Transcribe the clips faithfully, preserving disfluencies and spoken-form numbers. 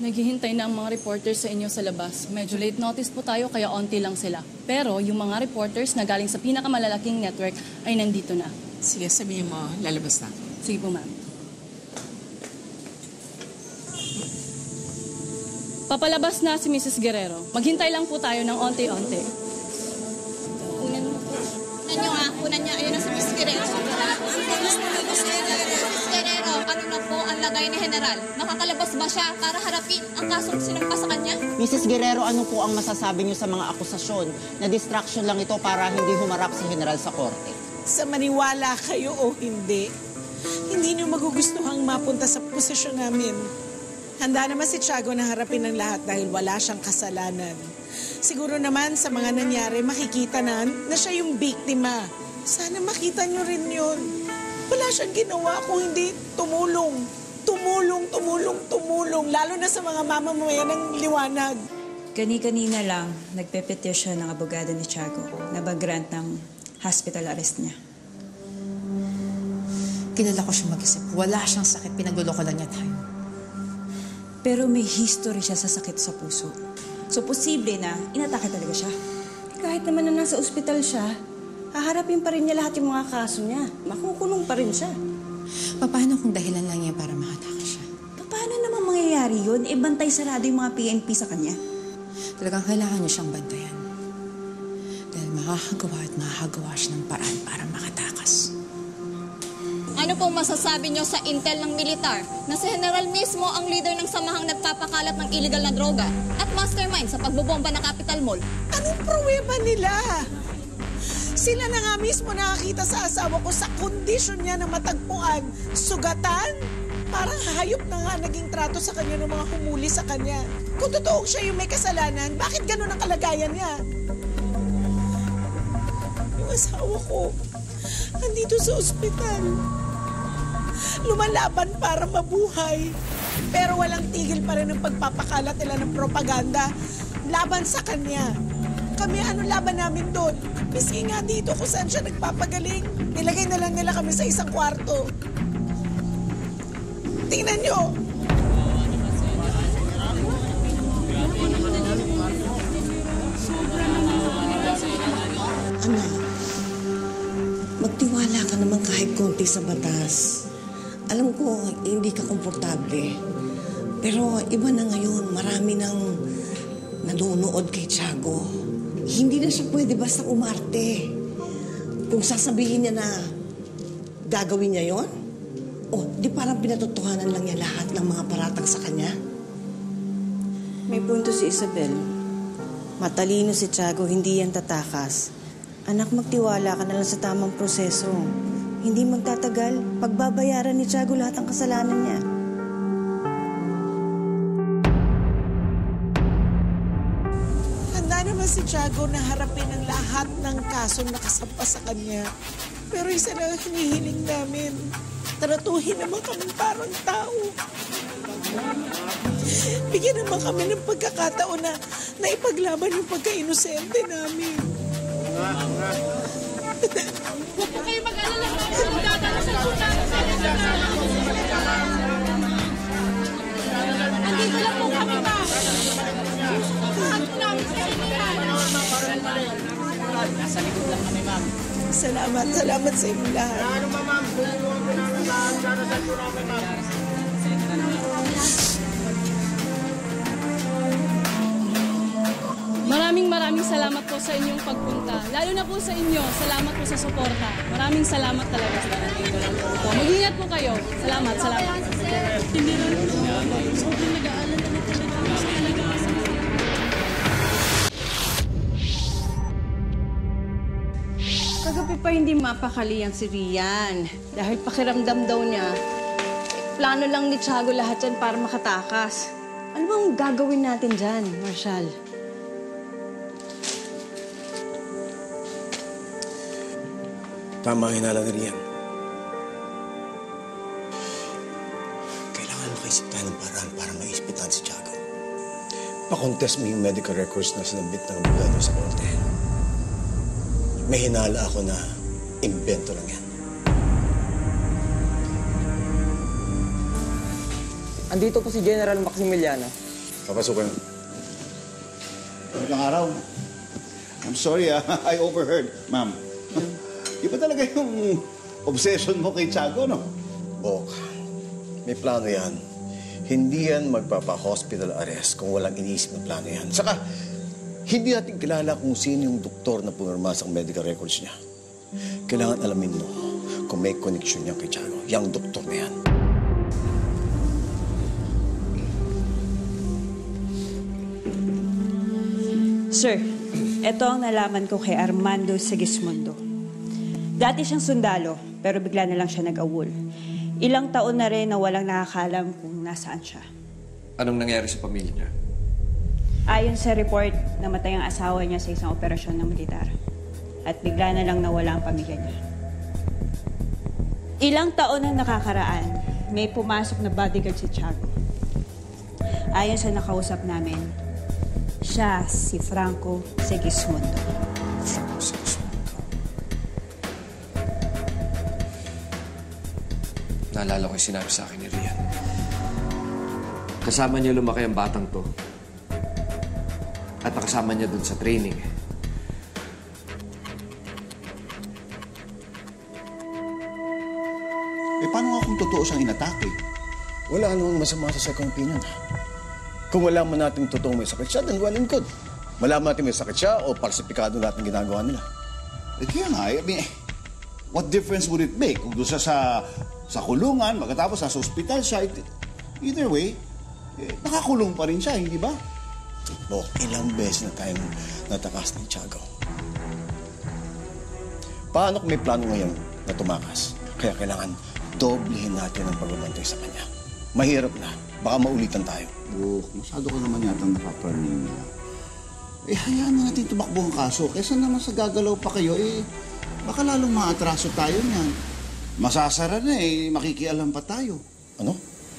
naghihintay na ang mga reporters sa inyo sa labas. Medyo late notice po tayo, kaya onti lang sila. Pero yung mga reporters na galing sa pinakamalalaking network ay nandito na. Sige, sabihin mo, lalabas na. Sige po, ma'am. Papalabas na si Missus Guerrero. Maghintay lang po tayo ng onti-onti. Kunan mo po. Kunan nyo nga, kunan niya. Ayun na si Miss Guerrero. Miss Guerrero, kanina po ang lagay ni General. Makakalabas ba siya para harapin ang kasong sinampa sa kanya? Missus Guerrero, ano po ang masasabi niyo sa mga akusasyon na distraction lang ito para hindi humarap si General sa korte? Sa maniwala kayo o hindi, hindi niyo magugustuhang mapunta sa posisyon namin. Handa naman si Tiago na harapin ang lahat dahil wala siyang kasalanan. Siguro naman sa mga nangyari, makikita na na siya yung biktima. Sana makita niyo rin yun. Wala siyang ginawa kung hindi tumulong. Tumulong, tumulong, tumulong. Lalo na sa mga mamamayan ng liwanag. Kani-kanina lang, nagpe-petition ng abogado ni Tiago na mag-grant ng hospital arrest niya. Kilala ko siya mag-isip. Wala siyang sakit. Pinagluloko lang niya tayo. Pero may history siya sa sakit sa puso. So, posible na inatake talaga siya. Kahit naman na nasa ospital siya, haharapin pa rin niya lahat yung mga kaso niya. Makukulong pa rin siya. Paano kung dahilan lang niya para makatake siya? Paano naman mangyayari yun? E bantay sarado yung mga P N P sa kanya. Talagang kailangan niya siyang bantayan. Dahil makakagawa at makakagawa siya ng paraan para makatakas. Ano pong masasabi niyo sa intel ng militar na si General mismo ang leader ng samahang nagpapakalat ng illegal na droga at mastermind sa pagbobomba ng Capital Mall? Anong pruweba nila? Sila na nga mismo nakakita sa asawa ko sa kondisyon niya na matagpuan. Sugatan? Parang hayop na nga naging trato sa kanya ng mga humuli sa kanya. Kung totoong siya yung may kasalanan, bakit ganun ang kalagayan niya? Yung asawa ko, andito sa ospital. Lumalaban para mabuhay. Pero walang tigil pa rin ang pagpapakalat nila ng propaganda laban sa kanya. Kami, ano laban namin doon? Miski nga dito kung saan siya nagpapagaling. Nilagay na lang nila kami sa isang kwarto. Tingnan nyo. Anak, magtiwala ka naman kahit konti sa batas. Alam ko, hindi ka komportable. Pero iba na ngayon, marami nang nanonood kay Tiago. Hindi na siya pwede basta umarte. Kung sasabihin niya na gagawin niya yon, oh, di parang pinatotohanan lang niya lahat ng mga paratang sa kanya. May punto si Isabel. Matalino si Tiago, hindi yan tatakas. Anak, magtiwala ka na lang sa tamang proseso. Hindi magtatagal, pagbabayaran ni Tiago lahat ng kasalanan niya. Handa naman si Tiago na harapin ang lahat ng kasong nakasampa sa kanya. Pero isa na ang hinihiling namin. Tratuhin naman kami parang tao. Bigyan naman kami ng pagkakataon na naipaglaban yung pagka-inosente namin. Huwag po kayo mag-alala. Magdadala sa sunan. Andito lang po kami ba? Samahan po namin sa sinihan. Nasa likod lang kami, ma'am. Salamat, salamat sa inyo lahat. Ano ba, ma'am? Tulungan ko namin lahat. Darasal ko namin, ma'am. Maraming maraming salamat po sa inyong pagpunta. Lalo na po sa inyo, salamat po sa suporta. Maraming salamat talaga sa nandito lang po. Mag-ingat po kayo. Salamat, salamat. Hindi lang po. Sobrang nag-aalala na talaga sa kalagasan. Kagabi pa hindi mapakali ang si Rian. Dahil pakiramdam daw niya, plano lang ni Tiago lahat yan para makatakas. Ano bang gagawin natin dyan, Marshall? Tama ang hinala ni Rian. Kailangan makaisip tayo ng paraan para maispitan si Tiago. Pa-contest mo yung medical records na sinabit ng abogado sa korte. May hinala ako na imbento lang yan. Andito po si General Maximiliano. Papasukin. Magandang araw. I'm sorry, ah. I overheard, ma'am. Iba talaga yung obsession mo kay Tiago, no? Bok, may plano yan. Hindi yan magpapa-hospital arrest kung walang iniisip na plano yan. Saka, hindi natin kilala kung sino yung doktor na pumirma sa medical records niya. Kailangan alamin mo kung may connection niya kay Tiago. Yang doktor na yan. Sir, ito ang nalaman ko kay Armando Sigismundo. Dati siyang sundalo, pero bigla na lang siya nag-awol. Ilang taon na rin na walang nakakalam kung nasaan siya. Anong nangyari sa pamilya niya? Ayon sa report, namatay ang asawa niya sa isang operasyon ng militar. At bigla na lang nawala ang pamilya niya. Ilang taon ang nakakaraan, may pumasok na bodyguard si Tiago. Ayon sa nakausap namin, siya si Franco Sigismundo. Franco Sigismundo. Naalala ko yung sinabi sa akin ni Rian. Kasama niya lumaki ang batang to. At nakasama niya dun sa training. Eh, paano nga kung totoo siyang inatake? Wala namang masama sa second opinion. Kung wala man natin totoong may sakit siya, then well and good. Malaman natin may sakit siya o falsifikado lahat ng ginagawa nila. Eh, kaya nga, I mean, what difference would it make? Kung doon siya sa, sa kulungan, magkatapos nasa ospital siya, it, either way, eh, nakakulong pa rin siya, hindi ba? Bok, ilang beses na tayong natakas ni Tiago. Paano kung may plano ngayon na tumakas? Kaya kailangan doblehin natin ang pagbabantay sa kanya. Mahirap na. Baka maulitan tayo. Buk, masyado ka naman yata napapraning niya. Eh, hayaan na natin tumakbo ang kaso. Kesa naman sa gagalaw pa kayo, eh, baka lalong maatraso tayo niyan. Masasara na eh, makikialam pa tayo. Ano?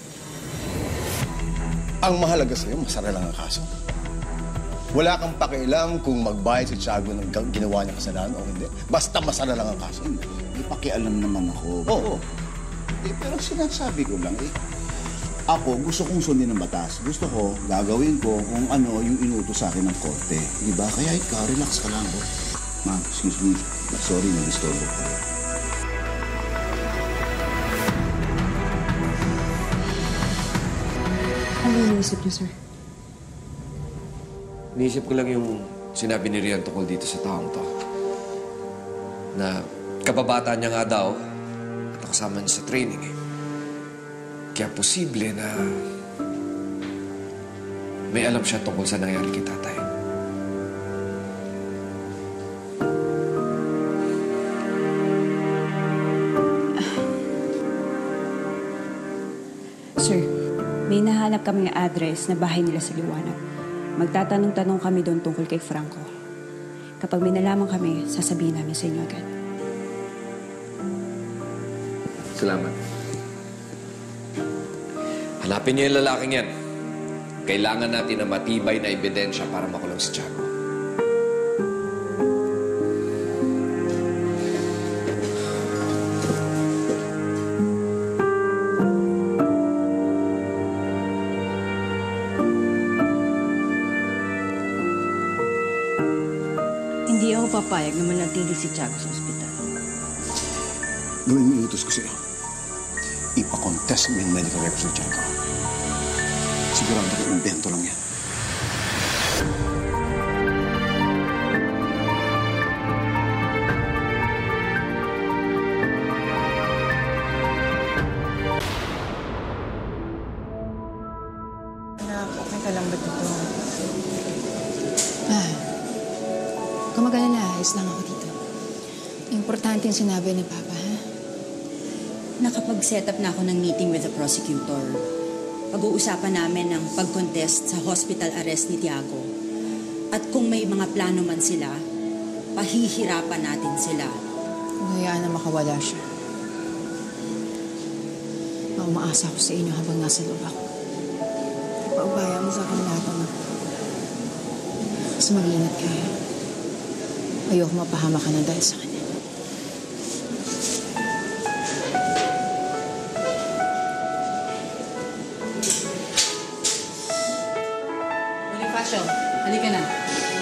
Ang mahalaga sa'yo, masara lang ang kaso. Wala kang pakialam kung magbayad si Tiago ng ginawa niya kasalanan o hindi. Basta masara lang ang kaso. May pakialam naman ako. Oo. Eh, pero sinasabi ko lang, eh, ako gusto kong sundin ng batas. Gusto ko, gagawin ko kung ano yung inutos sa akin ng korte. Di ba? Kaya ikaw, relax ka lang. Oh. Ma'am, excuse me. Sorry, nag-disturbo ko. Ano iniisip niyo, sir? Iniisip ko lang yung sinabi ni Rian tungkol dito sa taong to. Na kababata niya nga daw at nakasama niya sa training eh. Kaya posible na may alam siya tungkol sa nangyari kay tatay. Sir, may nahanap kaming address na bahay nila sa Liwanag. Magtatanong-tanong kami doon tungkol kay Franco. Kapag may nalaman kami, sasabihin namin sa inyo agad. Salamat. Hanapin niyo yung lalaking yan. Kailangan natin ng matibay na ebidensya para makulong si Tiago. Hindi ako papayag na manatili si Tiago sa ospital. Gawin mo inutos ko sa'yo. Ipakontest mo yung medical records ni Tiago. Sigurado ko invento lang yan. Anak, okay ka lang ba dito? Ah, kumagana na, ayos lang ako dito. Importante yung sinabi ni Papa, ha? Nakapag-set up na ako ng meeting with the prosecutor. Pag-uusapan namin ang pag-contest sa hospital arrest ni Tiago. At kung may mga plano man sila, pahihirapan natin sila. Kung hayaan na makawala siya. Umaasa ako sa inyo habang nasa loob ako. Ipaubaya mo sa akin lahat, anak. Mas mag-ingat ka. Ayoko mapahama ka na dahil sa kanya. Halika na.